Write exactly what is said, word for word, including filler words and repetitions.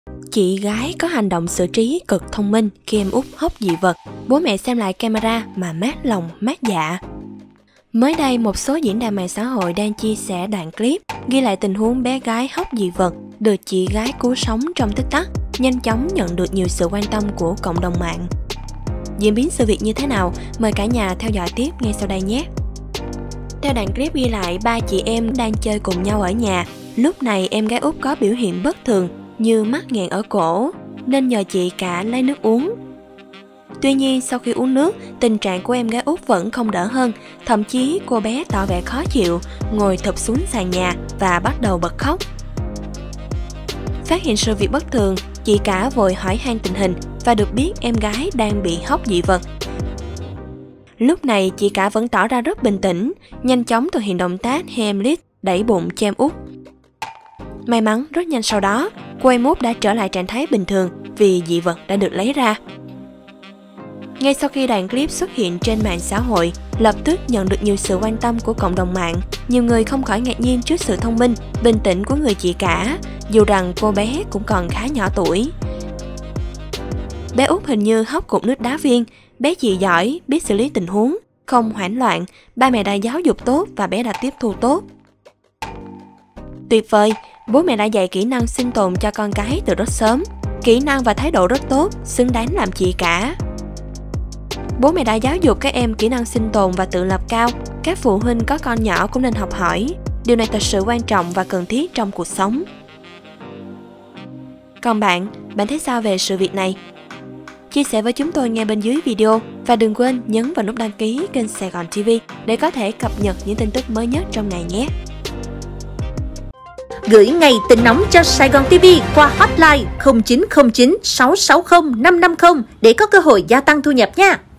Chị gái có hành động xử trí cực thông minh khi em út hốc dị vật. Bố mẹ xem lại camera mà mát lòng mát dạ. Mới đây, một số diễn đàn mạng xã hội đang chia sẻ đoạn clip ghi lại tình huống bé gái hốc dị vật được chị gái cứu sống trong tích tắc, nhanh chóng nhận được nhiều sự quan tâm của cộng đồng mạng. Diễn biến sự việc như thế nào? Mời cả nhà theo dõi tiếp ngay sau đây nhé! Theo đoạn clip ghi lại, ba chị em đang chơi cùng nhau ở nhà. Lúc này em gái út có biểu hiện bất thường như mắc nghẹn ở cổ, nên nhờ chị cả lấy nước uống. Tuy nhiên, sau khi uống nước, tình trạng của em gái út vẫn không đỡ hơn. Thậm chí cô bé tỏ vẻ khó chịu, ngồi thụp xuống sàn nhà và bắt đầu bật khóc. Phát hiện sự việc bất thường, chị cả vội hỏi han tình hình và được biết em gái đang bị hốc dị vật. Lúc này, chị cả vẫn tỏ ra rất bình tĩnh, nhanh chóng thực hiện động tác Heimlich đẩy bụng cho em út. May mắn rất nhanh sau đó, cô em út đã trở lại trạng thái bình thường vì dị vật đã được lấy ra. Ngay sau khi đoạn clip xuất hiện trên mạng xã hội, lập tức nhận được nhiều sự quan tâm của cộng đồng mạng. Nhiều người không khỏi ngạc nhiên trước sự thông minh, bình tĩnh của người chị cả, dù rằng cô bé cũng còn khá nhỏ tuổi. Bé út hình như hốc cục nước đá viên, bé chị giỏi, biết xử lý tình huống, không hoảng loạn, ba mẹ đã giáo dục tốt và bé đã tiếp thu tốt. Tuyệt vời, bố mẹ đã dạy kỹ năng sinh tồn cho con cái từ rất sớm, kỹ năng và thái độ rất tốt, xứng đáng làm chị cả. Bố mẹ đã giáo dục các em kỹ năng sinh tồn và tự lập cao, các phụ huynh có con nhỏ cũng nên học hỏi. Điều này thật sự quan trọng và cần thiết trong cuộc sống. Còn bạn, bạn thấy sao về sự việc này? Chia sẻ với chúng tôi ngay bên dưới video và đừng quên nhấn vào nút đăng ký kênh Sài Gòn ti vi để có thể cập nhật những tin tức mới nhất trong ngày nhé. Gửi ngày tin nóng cho Sài Gòn ti vi qua hotline không chín không chín sáu sáu không năm năm không để có cơ hội gia tăng thu nhập nha.